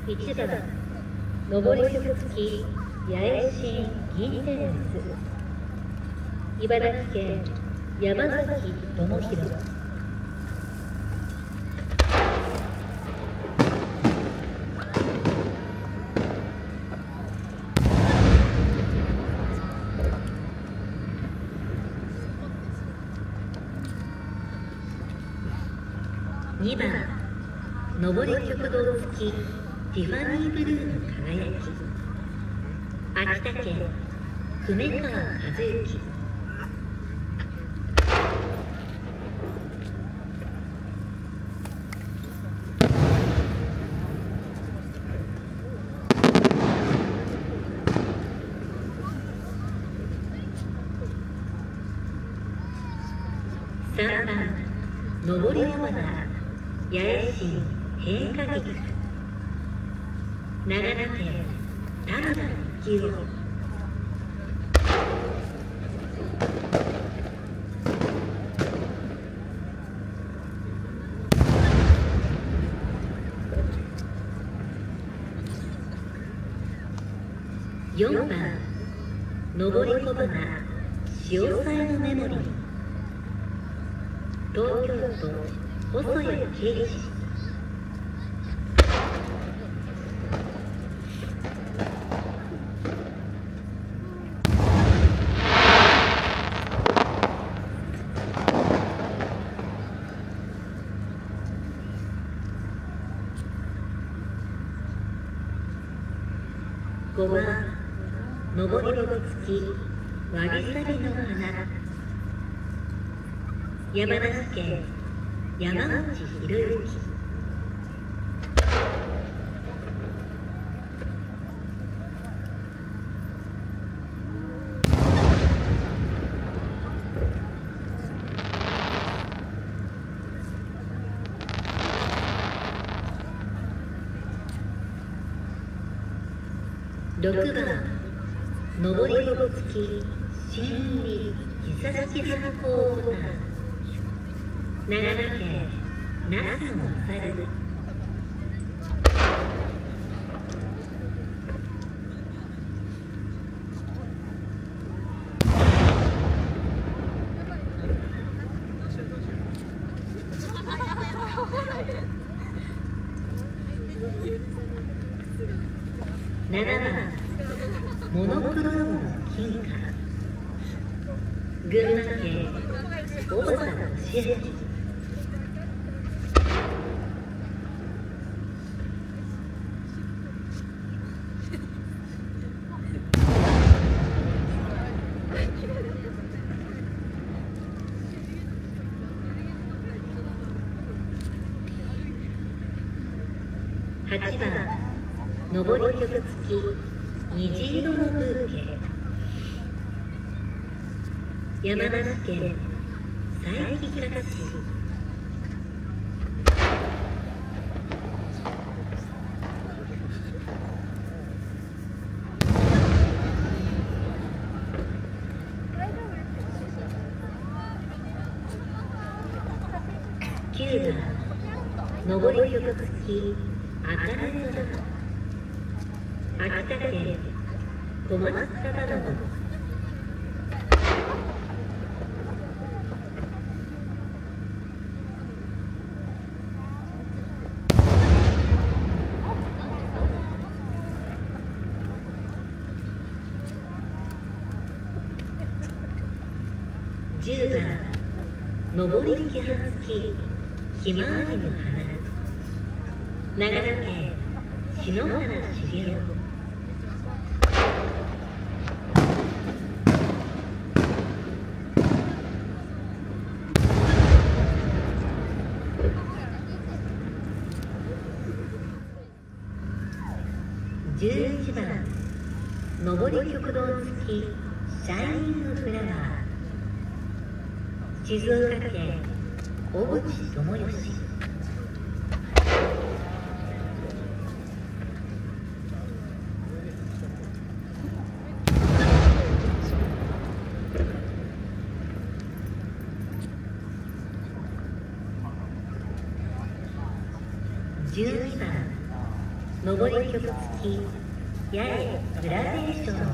1番上り曲付き八重新銀天列、茨城県山崎智弘。2番上り曲道付きティファニーブルーの輝き、秋田県久米川和幸。3番上り尾花八重新変化劇、長野県田村幸雄。4番上り小花潮騒のメモリー、東京都細谷圭司。5番上りロゴ付きわびさびの花、山梨県山内博之。6番上りロゴ付き新入木崎藩公ボタン、長野県那須の猿。7番モノクロームの金貨、群馬県大阪市。8番上り曲付き虹色のブーケ、山梨県佐伯方市。9番上り曲付き茜空、秋田県小松忠信。10番上り揮発機ひまわりの花、長野県篠原茂雄。11番上り曲道付きシャイニングフラワー、静岡県小渕智義。12番上り曲付き八重グラデーションの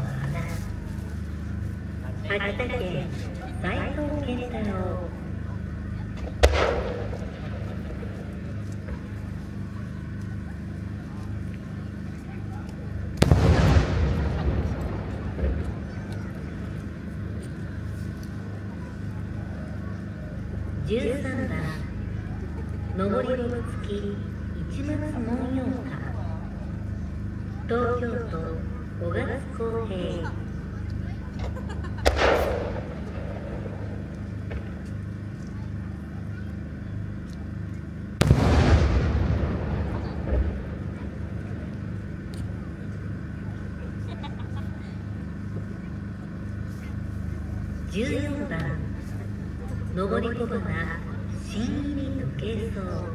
花、秋田県斉藤健太郎。13番上り曲付き市松文様歌、東京都小勝公平。14番上り小花新入り時計草、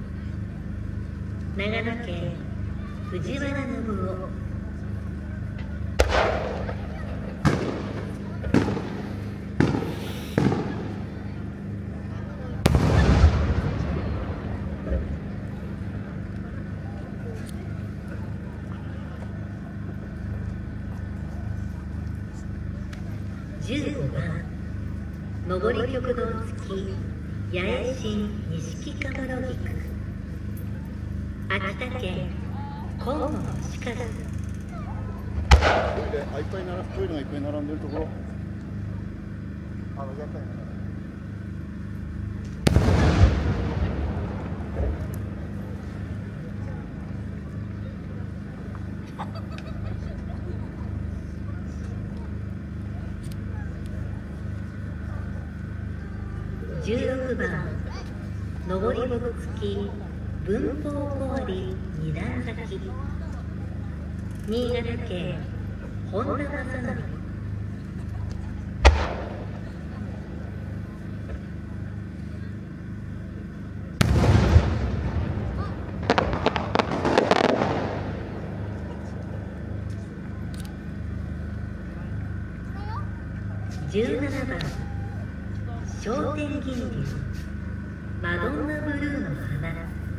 長野県藤原信夫。15番上り曲道付き八重新錦かぶろ菊、秋田県河野星から。 いっぱいこういうのがいっぱい並んでるところ。やったよ。 16番上り曲付き文法小割二段咲き、新潟県本田正則。17番商店銀龍マドンナブルーの花、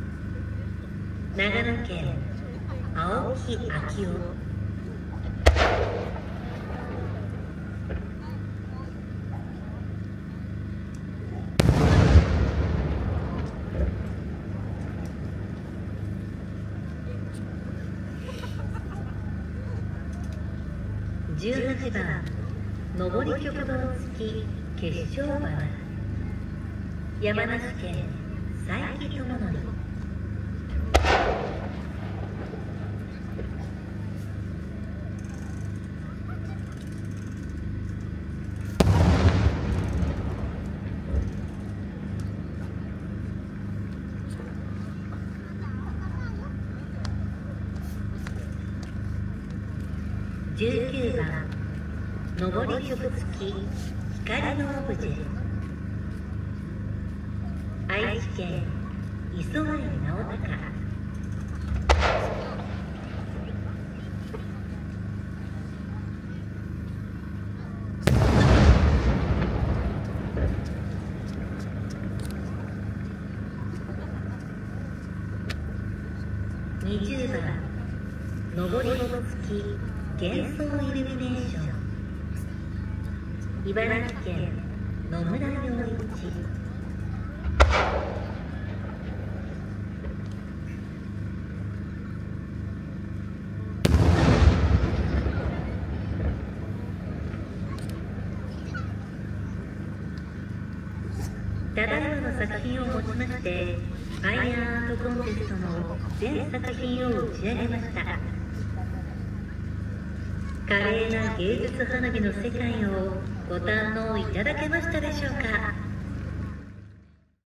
長野県青木昭夫。18番上り曲道付き結晶花、山梨県佐伯智則。19番上り曲付き光のオブジェ、愛知県磯貝直隆。20番上り曲付き幻想イルミネーション、茨城県野村陽一。ただいまの作品をもちましてファイヤーアートコンテストの全作品を打ち上げました。華麗な芸術花火の世界をご堪能いただけましたでしょうか。